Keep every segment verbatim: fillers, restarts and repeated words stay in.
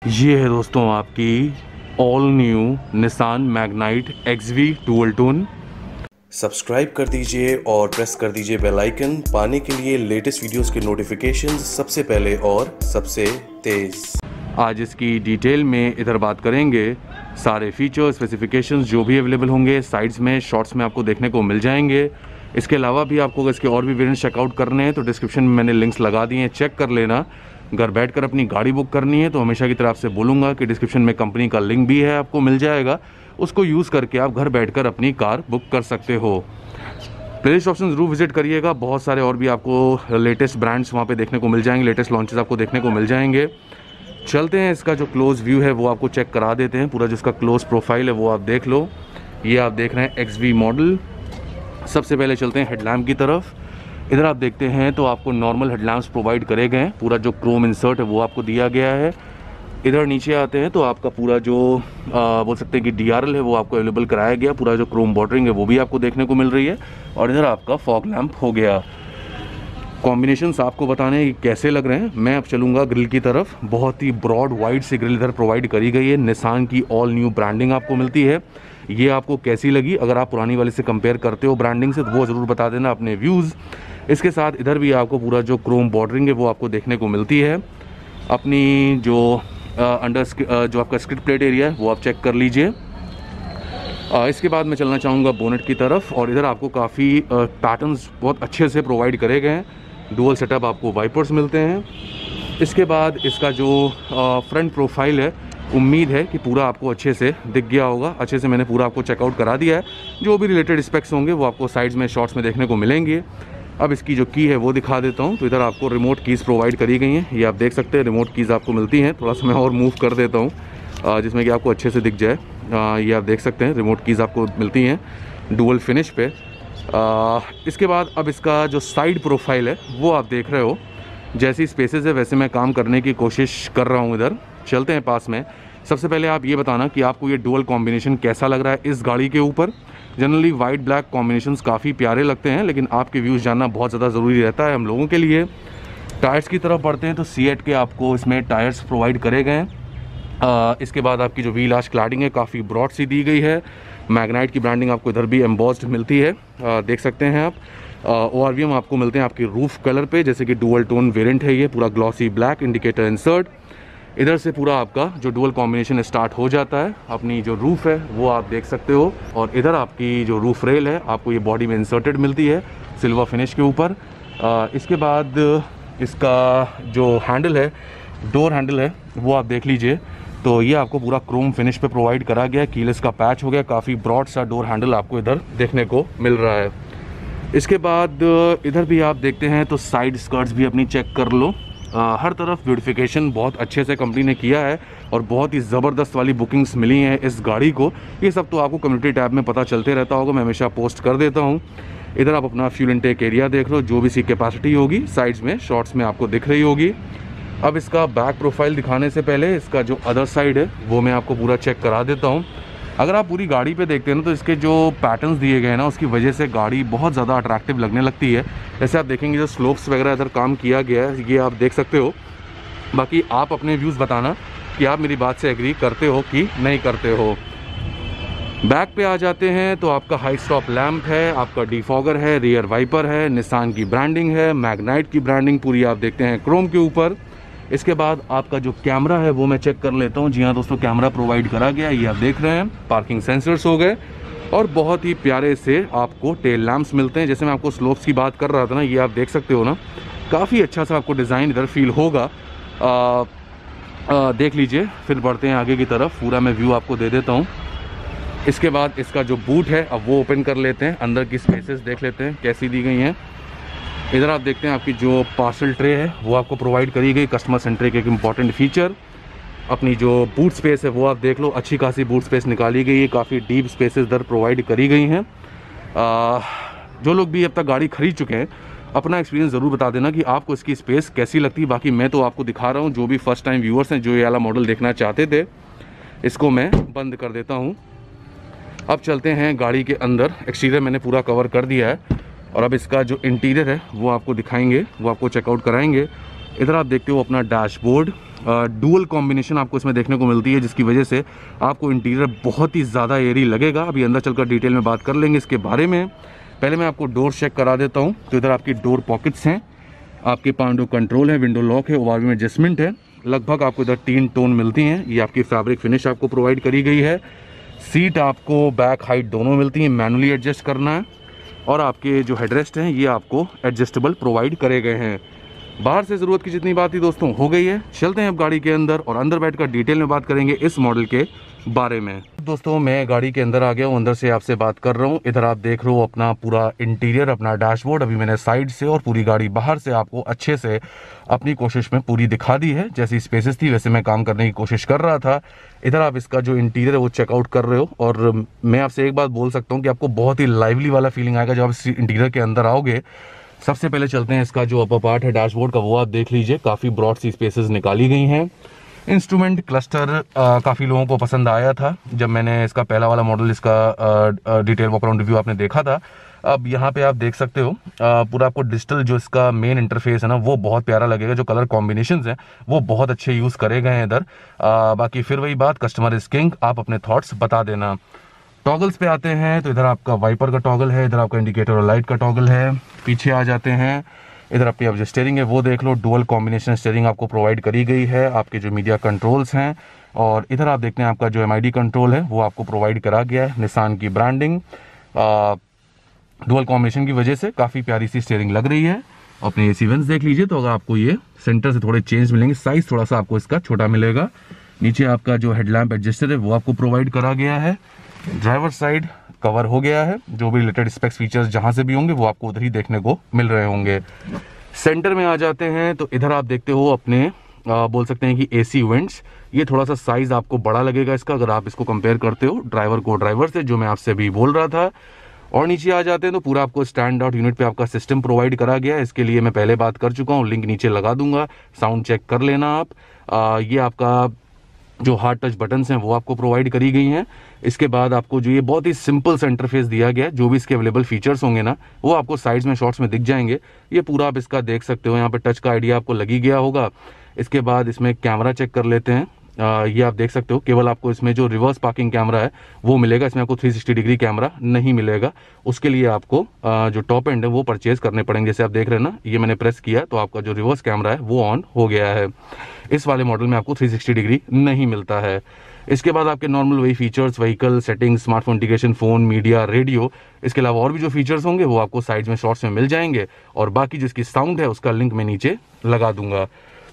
ये है दोस्तों आपकी all new Nissan Magnite X V dual tone. Subscribe कर दीजिए और प्रेस कर दीजिए बेल आइकन पाने के लिए लेटेस्ट वीडियोस के नोटिफिकेशंस सबसे पहले और सबसे तेज। आज इसकी डिटेल में इधर बात करेंगे, सारे फीचर्स स्पेसिफिकेशंस जो भी अवेलेबल होंगे साइड्स में शॉर्ट्स में आपको देखने को मिल जाएंगे। इसके अलावा भी आपको अगर इसके और भी वेरिएंट चेकआउट करने हैं तो डिस्क्रिप्शन में मैंने लिंक्स लगा दिए हैं, चेक कर लेना। घर बैठकर अपनी गाड़ी बुक करनी है तो हमेशा की तरह आपसे बोलूँगा कि डिस्क्रिप्शन में कंपनी का लिंक भी है, आपको मिल जाएगा। उसको यूज़ करके आप घर बैठकर अपनी कार बुक कर सकते हो। प्लेलिस्ट ऑप्शन ज़रूर विजिट करिएगा, बहुत सारे और भी आपको लेटेस्ट ब्रांड्स वहाँ पे देखने को मिल जाएंगे, लेटेस्ट लॉन्चेस आपको देखने को मिल जाएंगे। चलते हैं, इसका जो क्लोज व्यू है वो आपको चेक करा देते हैं। पूरा जिसका क्लोज प्रोफाइल है वो आप देख लो। ये आप देख रहे हैं एक्स वी मॉडल। सबसे पहले चलते हैं हेडलैम्प की तरफ। इधर आप देखते हैं तो आपको नॉर्मल हेडलैम्प्स प्रोवाइड करे गए हैं, पूरा जो क्रोम इंसर्ट है वो आपको दिया गया है। इधर नीचे आते हैं तो आपका पूरा जो आ, बोल सकते हैं कि डी आर एल है वो आपको अवेलेबल कराया गया, पूरा जो क्रोम बॉर्डरिंग है वो भी आपको देखने को मिल रही है। और इधर आपका फॉग लैम्प हो गया। कॉम्बिनेशंस आपको बताने कि कैसे लग रहे हैं। मैं अब चलूँगा ग्रिल की तरफ। बहुत ही ब्रॉड वाइड से ग्रिल इधर प्रोवाइड करी गई है, निसान की ऑल न्यू ब्रांडिंग आपको मिलती है। ये आपको कैसी लगी, अगर आप पुरानी वाली से कंपेयर करते हो ब्रांडिंग से तो वो ज़रूर बता देना अपने व्यूज़। इसके साथ इधर भी आपको पूरा जो क्रोम बॉर्डरिंग है वो आपको देखने को मिलती है। अपनी जो अंडर जो आपका स्किड प्लेट एरिया है वो आप चेक कर लीजिए। इसके बाद मैं चलना चाहूँगा बोनेट की तरफ। और इधर आपको काफ़ी पैटर्न्स बहुत अच्छे से प्रोवाइड करे गए हैं। डुअल सेटअप आपको वाइपर्स मिलते हैं। इसके बाद इसका जो फ्रंट प्रोफाइल है, उम्मीद है कि पूरा आपको अच्छे से दिख गया होगा। अच्छे से मैंने पूरा आपको चेकआउट करा दिया है। जो भी रिलेटेड स्पेक्स होंगे वो आपको साइड्स में शॉर्ट्स में देखने को मिलेंगे। अब इसकी जो की है वो दिखा देता हूँ। तो इधर आपको रिमोट कीज़ प्रोवाइड करी गई हैं, ये आप देख सकते हैं रिमोट कीज़ आपको मिलती हैं। थोड़ा सा मैं और मूव कर देता हूँ जिसमें कि आपको अच्छे से दिख जाए। आ, ये आप देख सकते हैं रिमोट कीज़ आपको मिलती हैं डुअल फिनिश पे। आ, इसके बाद अब इसका जो साइड प्रोफाइल है वो आप देख रहे हो। जैसी स्पेसेस है वैसे मैं काम करने की कोशिश कर रहा हूँ। इधर चलते हैं पास में। सबसे पहले आप ये बताना कि आपको ये डुअल कॉम्बिनेशन कैसा लग रहा है इस गाड़ी के ऊपर। जनरली वाइट ब्लैक कॉम्बिनेशंस काफ़ी प्यारे लगते हैं, लेकिन आपके व्यूज़ जानना बहुत ज़्यादा ज़रूरी रहता है हम लोगों के लिए। टायर्स की तरफ बढ़ते हैं तो सीएट के आपको इसमें टायर्स प्रोवाइड करे गए हैं। इसके बाद आपकी जो व्हील आर्च क्लैडिंग है काफ़ी ब्रॉड सी दी गई है। मैग्नाइट की ब्रांडिंग आपको इधर भी एम्बॉस्ड मिलती है, आ, देख सकते हैं आप। ओ आर वी एम आपको मिलते हैं आपके रूफ कलर पे, जैसे कि डुअल टोन वेरिएंट है ये, पूरा ग्लॉसी ब्लैक इंडिकेटर इंसर्ट। इधर से पूरा आपका जो डुअल कॉम्बिनेशन स्टार्ट हो जाता है। अपनी जो रूफ है वो आप देख सकते हो। और इधर आपकी जो रूफ रेल है आपको ये बॉडी में इंसर्टेड मिलती है सिल्वर फिनिश के ऊपर। इसके बाद इसका जो हैंडल है, डोर हैंडल है, वो आप देख लीजिए। तो ये आपको पूरा क्रोम फिनिश पे प्रोवाइड करा गया। कीलेस का पैच हो गया, काफ़ी ब्रॉड सा डोर हैंडल आपको इधर देखने को मिल रहा है। इसके बाद इधर भी आप देखते हैं तो साइड स्कर्ट्स भी अपनी चेक कर लो। आ, हर तरफ ब्यूटिफिकेशन बहुत अच्छे से कंपनी ने किया है और बहुत ही ज़बरदस्त वाली बुकिंग्स मिली हैं इस गाड़ी को। ये सब तो आपको कम्युनिटी टैब में पता चलते रहता होगा, मैं हमेशा पोस्ट कर देता हूँ। इधर आप अपना फ्यूल इनटेक एरिया देख लो, जो भी सी कैपेसिटी होगी साइड्स में शॉर्ट्स में आपको दिख रही होगी। अब इसका बैक प्रोफाइल दिखाने से पहले इसका जो अदर साइड है वो मैं आपको पूरा चेक करा देता हूँ। अगर आप पूरी गाड़ी पे देखते हैं ना तो इसके जो पैटर्न्स दिए गए हैं ना उसकी वजह से गाड़ी बहुत ज़्यादा अट्रैक्टिव लगने लगती है। जैसे आप देखेंगे जो स्लोप्स वगैरह इधर काम किया गया है ये आप देख सकते हो। बाकी आप अपने व्यूज़ बताना कि आप मेरी बात से एग्री करते हो कि नहीं करते हो। बैक पे आ जाते हैं तो आपका हाई स्टॉप लैम्प है, आपका डिफॉगर है, रियर वाइपर है, निसान की ब्रांडिंग है, मैग्नाइट की ब्रांडिंग पूरी आप देखते हैं क्रोम के ऊपर। इसके बाद आपका जो कैमरा है वो मैं चेक कर लेता हूँ। जी हाँ दोस्तों, कैमरा प्रोवाइड करा गया, ये आप देख रहे हैं। पार्किंग सेंसर्स हो गए और बहुत ही प्यारे से आपको टेल लैम्प्स मिलते हैं। जैसे मैं आपको स्लोप्स की बात कर रहा था ना, ये आप देख सकते हो ना, काफ़ी अच्छा सा आपको डिज़ाइन इधर फील होगा। आ, आ, देख लीजिए। फिर बढ़ते हैं आगे की तरफ, पूरा मैं व्यू आपको दे देता हूँ। इसके बाद इसका जो बूट है अब वो ओपन कर लेते हैं, अंदर की स्पेसेस देख लेते हैं कैसी दी गई हैं। इधर आप देखते हैं आपकी जो पार्सल ट्रे है वो आपको प्रोवाइड करी गई, कस्टमर सेंट्रिक एक इम्पॉर्टेंट फीचर। अपनी जो बूट स्पेस है वो आप देख लो, अच्छी खासी बूट स्पेस निकाली गई है, काफ़ी डीप स्पेसेस इधर प्रोवाइड करी गई हैं। जो लोग भी अब तक गाड़ी खरीद चुके हैं अपना एक्सपीरियंस ज़रूर बता देना कि आपको इसकी स्पेस कैसी लगती है। बाकी मैं तो आपको दिखा रहा हूँ, जो भी फर्स्ट टाइम व्यूअर्स हैं जो ये वाला मॉडल देखना चाहते थे इसको मैं बंद कर देता हूँ। अब चलते हैं गाड़ी के अंदर। एक्सटीरियर मैंने पूरा कवर कर दिया है और अब इसका जो इंटीरियर है वो आपको दिखाएंगे, वो आपको चेकआउट कराएंगे। इधर आप देखते हो अपना डैशबोर्ड, डुअल कॉम्बिनेशन आपको इसमें देखने को मिलती है, जिसकी वजह से आपको इंटीरियर बहुत ही ज़्यादा एयरी लगेगा। अभी अंदर चलकर डिटेल में बात कर लेंगे इसके बारे में। पहले मैं आपको डोर चेक करा देता हूँ। तो इधर आपकी डोर पॉकेट्स हैं, आपके पांडो कंट्रोल है, विंडो लॉक है, ओआरवी में एडजस्टमेंट है। लगभग आपको इधर तीन टोन मिलती हैं। ये आपकी फैब्रिक फिनिश आपको प्रोवाइड करी गई है। सीट आपको बैक हाइट दोनों मिलती हैं, मैनुअली एडजस्ट करना है। और आपके जो हेडरेस्ट हैं ये आपको एडजस्टेबल प्रोवाइड करे गए हैं। बाहर से ज़रूरत की जितनी बात थी दोस्तों हो गई है। चलते हैं अब गाड़ी के अंदर और अंदर बैठकर डिटेल में बात करेंगे इस मॉडल के बारे में। दोस्तों मैं गाड़ी के अंदर आ गया हूँ, अंदर से आपसे बात कर रहा हूँ। इधर आप देख रहे हो अपना पूरा इंटीरियर, अपना डैशबोर्ड। अभी मैंने साइड से और पूरी गाड़ी बाहर से आपको अच्छे से अपनी कोशिश में पूरी दिखा दी है। जैसी स्पेसेस थी वैसे मैं काम करने की कोशिश कर रहा था। इधर आप इसका जो इंटीरियर है वो चेकआउट कर रहे हो। और मैं आपसे एक बात बोल सकता हूँ कि आपको बहुत ही लाइवली वाला फीलिंग आएगा जब आप इस इंटीरियर के अंदर आओगे। सबसे पहले चलते हैं इसका जो अपर पार्ट है डैशबोर्ड का, वो आप देख लीजिए। काफ़ी ब्रॉड सी स्पेसेस निकाली गई हैं। इंस्ट्रूमेंट क्लस्टर काफ़ी लोगों को पसंद आया था जब मैंने इसका पहला वाला मॉडल, इसका डिटेल वॉक अराउंड रिव्यू आपने देखा था। अब यहाँ पे आप देख सकते हो आ, पूरा आपको डिजिटल जो इसका मेन इंटरफेस है ना वो बहुत प्यारा लगेगा। जो कलर कॉम्बिनेशंस हैं वो बहुत अच्छे यूज़ करे गए हैं इधर। आ, बाकी फिर वही बात, कस्टमर इज किंग, आप अपने थॉट्स बता देना। टॉगल्स पे आते हैं तो इधर आपका वाइपर का टॉगल है, इधर आपका इंडिकेटर और लाइट का टॉगल है। पीछे आ जाते हैं, इधर अपनी अब जो स्टीयरिंग है वो देख लो। डुअल कॉम्बिनेशन स्टीयरिंग आपको प्रोवाइड करी गई है। आपके जो मीडिया कंट्रोल्स हैं और इधर आप देखते हैं आपका जो एमआईडी कंट्रोल है वो आपको प्रोवाइड करा गया है। निसान की ब्रांडिंग, डुअल कॉम्बिनेशन की वजह से काफ़ी प्यारी सी स्टीयरिंग लग रही है। अपने एसी वेंट्स देख लीजिए तो अगर आपको ये सेंटर से थोड़े चेंज मिलेंगे, साइज थोड़ा सा आपको इसका छोटा मिलेगा। नीचे आपका जो हेडलैम्प एडजस्टर है वो आपको प्रोवाइड करा गया है। ड्राइवर साइड कवर हो गया है। जो भी रिलेटेड स्पेक्स फीचर्स जहां से भी होंगे वो आपको उधर ही देखने को मिल रहे होंगे। सेंटर में आ जाते हैं तो इधर आप देखते हो अपने आ, बोल सकते हैं कि एसी वेंट्स। ये थोड़ा सा साइज आपको बड़ा लगेगा इसका अगर आप इसको कंपेयर करते हो ड्राइवर को ड्राइवर से, जो मैं आपसे अभी बोल रहा था। और नीचे आ जाते हैं तो पूरा आपको स्टैंड आउट यूनिट पे आपका सिस्टम प्रोवाइड करा गया है। इसके लिए मैं पहले बात कर चुका हूँ, लिंक नीचे लगा दूंगा, साउंड चेक कर लेना आप। आ, ये आपका जो हार्ड टच बटन्स हैं वो आपको प्रोवाइड करी गई हैं। इसके बाद आपको जो ये बहुत ही सिंपल सा इंटरफेस दिया गया है, जो भी इसके अवेलेबल फीचर्स होंगे ना वो आपको साइड्स में शॉर्ट्स में दिख जाएंगे। ये पूरा आप इसका देख सकते हो, यहाँ पे टच का आइडिया आपको लगी गया होगा। इसके बाद इसमें कैमरा चेक कर लेते हैं। आ, ये आप देख सकते हो केवल आपको इसमें जो रिवर्स पार्किंग कैमरा है वो मिलेगा, इसमें आपको थ्री सिक्सटी डिग्री कैमरा नहीं मिलेगा। उसके लिए आपको आ, जो टॉप एंड है वो परचेज करने पड़ेंगे। जैसे आप देख रहे हैं ना, ये मैंने प्रेस किया तो आपका जो रिवर्स कैमरा है वो ऑन हो गया है। इस वाले मॉडल में आपको थ्री सिक्सटी डिग्री नहीं मिलता है। इसके बाद आपके नॉर्मल वही features, vehicle settings, smartphone integration, phone, media, radio, इसके अलावा और भी जो फीचर्स होंगे वो आपको साइड्स में शॉर्ट्स में मिल जाएंगे। और बाकी जिसकी साउंड है उसका लिंक मैं नीचे लगा दूंगा।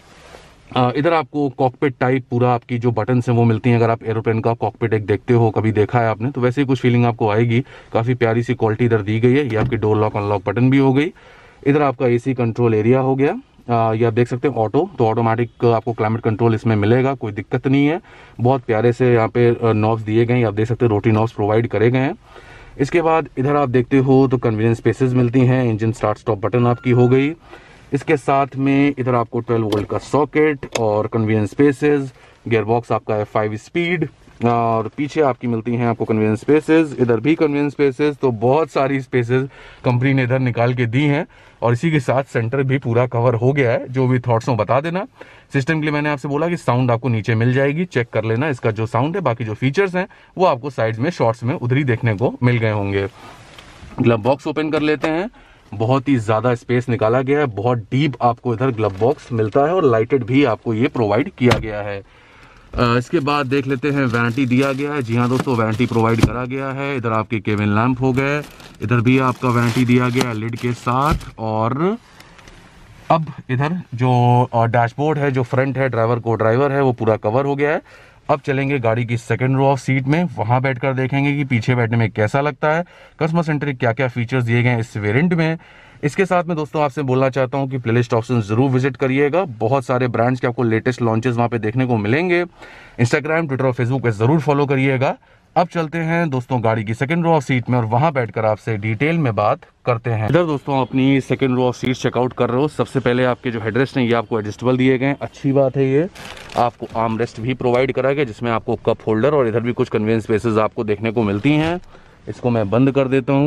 आ, इधर आपको कॉकपिट टाइप पूरा आपकी जो बटन्स हैं वो मिलती हैं। अगर आप एरोप्लेन का कॉकपिट एक देखते हो, कभी देखा है आपने, तो वैसे ही कुछ फीलिंग आपको आएगी। काफ़ी प्यारी सी क्वालिटी इधर दी गई है। ये आपकी डोर लॉक अनलॉक बटन भी हो गई। इधर आपका एसी कंट्रोल एरिया हो गया। आ, ये आप देख सकते हैं ऑटो, तो ऑटोमेटिक आपको क्लाइमेट कंट्रोल इसमें मिलेगा, कोई दिक्कत नहीं है। बहुत प्यारे से यहाँ पे नॉब्स दिए गए हैं, आप देख सकते हैं रोटी नॉब्स प्रोवाइड करे गए हैं। इसके बाद इधर आप देखते हो तो कन्वीनियंस स्पेसेस मिलती हैं। इंजन स्टार्ट स्टॉप बटन आपकी हो गई। इसके साथ में इधर आपको ट्वेल्व वोल्ट का सॉकेट और कन्वीनियंस स्पेसेस। गियर बॉक्स आपका है फाइव स्पीड और पीछे आपकी मिलती हैं आपको कन्वीनियंस स्पेसेस। इधर भी कन्वीनियंस स्पेसेस, तो बहुत सारी स्पेसेस कंपनी ने इधर निकाल के दी हैं। और इसी के साथ सेंटर भी पूरा कवर हो गया है। जो भी थॉट्स हो बता देना। सिस्टम के लिए मैंने आपसे बोला कि साउंड आपको नीचे मिल जाएगी, चेक कर लेना इसका जो साउंड है। बाकी जो फीचर्स हैं वो आपको साइड्स में शॉर्ट्स में उधर ही देखने को मिल गए होंगे। ग्लव बॉक्स ओपन कर लेते हैं। बहुत ही ज़्यादा स्पेस निकाला गया है, बहुत डीप आपको इधर ग्लव बॉक्स मिलता है और लाइटेड भी आपको ये प्रोवाइड किया गया है। आ, इसके बाद देख लेते हैं वारंटी दिया गया है। जी हाँ दोस्तों, वारंटी प्रोवाइड करा गया है। इधर आपके केबिन लैंप हो गए, इधर भी आपका वारंटी दिया गया है लिड के साथ। और अब इधर जो डैशबोर्ड है, जो फ्रंट है, ड्राइवर को ड्राइवर है, वो पूरा कवर हो गया है। अब चलेंगे गाड़ी की सेकंड रो ऑफ सीट में, वहां बैठकर देखेंगे कि पीछे बैठने में कैसा लगता है, कस्टमर सेंट्रिक क्या क्या फीचर्स दिए गए हैं इस वेरिएंट में। इसके साथ में दोस्तों आपसे बोलना चाहता हूं कि प्लेलिस्ट ऑप्शन जरूर विजिट करिएगा। बहुत सारे ब्रांड्स के आपको लेटेस्ट लॉन्चेस वहां पे देखने को मिलेंगे। इंस्टाग्राम, ट्विटर और फेसबुक पे जरूर फॉलो करिएगा। अब चलते हैं दोस्तों गाड़ी की सेकंड रो ऑफ सीट में और वहां बैठकर आपसे डिटेल में बात करते हैं। इधर दोस्तों अपनी second row of seat check out कर रहे हो। सबसे पहले आपके जो हेडरेस्ट हैं ये आपको एडजस्टेबल दिए गए हैं, अच्छी बात है। ये आपको आर्म रेस्ट भी प्रोवाइड करा गया जिसमें आपको कप होल्डर और इधर भी कुछ कन्वीनियंस स्पेसेस आपको देखने को मिलती हैं। इसको मैं बंद कर देता हूँ।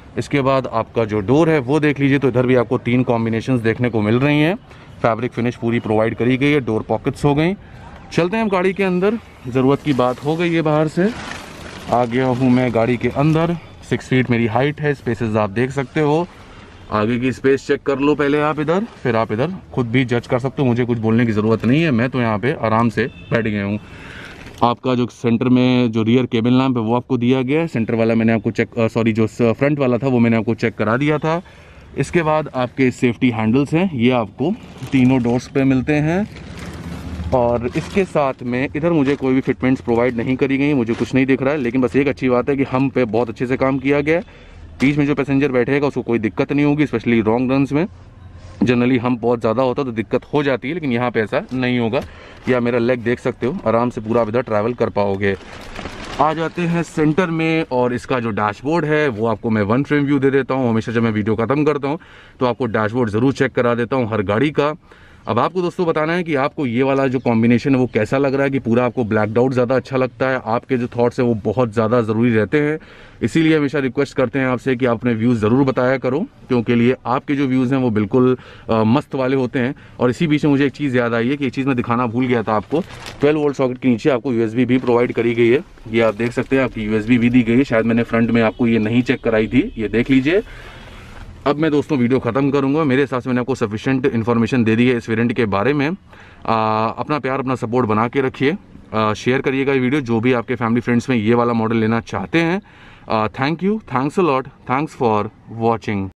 इसके बाद आपका जो डोर है वो देख लीजिए, तो इधर भी आपको तीन कॉम्बिनेशंस देखने को मिल रही हैं। फैब्रिक फिनिश पूरी प्रोवाइड करी गई है, डोर पॉकेट्स हो गई। चलते हैं हम गाड़ी के अंदर, ज़रूरत की बात हो गई है, बाहर से आ गया हूँ मैं गाड़ी के अंदर। सिक्स फीट मेरी हाइट है, स्पेसेस आप देख सकते हो। आगे की स्पेस चेक कर लो पहले आप इधर, फिर आप इधर खुद भी जज कर सकते हो, मुझे कुछ बोलने की ज़रूरत नहीं है, मैं तो यहाँ पे आराम से बैठ गया हूँ। आपका जो सेंटर में जो रियर केबल लैंप है वो आपको दिया गया है, सेंटर वाला मैंने आपको चेक सॉरी जो फ्रंट वाला था वो मैंने आपको चेक करा दिया था। इसके बाद आपके सेफ्टी हैंडल्स हैं, ये आपको तीनों डोर्स पे मिलते हैं। और इसके साथ में इधर मुझे कोई भी फिटमेंट्स प्रोवाइड नहीं करी गई, मुझे कुछ नहीं दिख रहा है, लेकिन बस एक अच्छी बात है कि हम पे बहुत अच्छे से काम किया गया है। बीच में जो पैसेंजर बैठेगा उसको कोई दिक्कत नहीं होगी, स्पेशली लॉन्ग रन्स में। जनरली हम बहुत ज़्यादा होता तो दिक्कत हो जाती है, लेकिन यहाँ पे ऐसा नहीं होगा। या मेरा लेग देख सकते हो, आराम से पूरा आप इधर ट्रैवल कर पाओगे। आ जाते हैं सेंटर में, और इसका जो डैशबोर्ड है वो आपको मैं वन फ्रेम व्यू दे देता हूँ। हमेशा जब मैं वीडियो ख़त्म करता हूँ तो आपको डैशबोर्ड ज़रूर चेक करा देता हूँ हर गाड़ी का। अब आपको दोस्तों बताना है कि आपको ये वाला जो कॉम्बिनेशन है वो कैसा लग रहा है, कि पूरा आपको ब्लैक आउट ज़्यादा अच्छा लगता है, आपके जो थॉट्स हैं वो बहुत ज़्यादा ज़रूरी रहते हैं। इसीलिए हमेशा रिक्वेस्ट करते हैं आपसे कि आप अपने व्यूज़ ज़रूर बताया करो, क्योंकि लिए आपके जो व्यूज़ हैं वो बिल्कुल आ, मस्त वाले होते हैं। और इसी बीच में मुझे एक चीज़ याद आई है कि एक चीज़ मैं दिखाना भूल गया था आपको। ट्वेल्व वोल्ट सॉकेट के नीचे आपको यूएसबी भी प्रोवाइड करी गई है, ये आप देख सकते हैं, आपकी यूएसबी भी दी गई है। शायद मैंने फ्रंट में आपको ये नहीं चेक कराई थी, ये देख लीजिए। अब मैं दोस्तों वीडियो ख़त्म करूंगा। मेरे हिसाब से मैंने आपको सफिशिएंट इन्फॉर्मेशन दे दी है इस वेरिएंट के बारे में। आ, अपना प्यार अपना सपोर्ट बना के रखिए, शेयर करिएगा ये वीडियो जो भी आपके फैमिली फ्रेंड्स में ये वाला मॉडल लेना चाहते हैं। Thank you, thanks a lot, thanks for watching.